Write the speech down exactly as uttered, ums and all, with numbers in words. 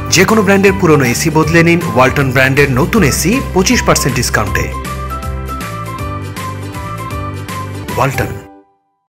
যে কোনো ব্র্যান্ডের পুরনো এসি বদলে নিন ওয়ালটন ব্র্যান্ডের নতুন এসি পঁচিশ পার্সেন্ট ডিসকাউন্টে। ওয়ালটন।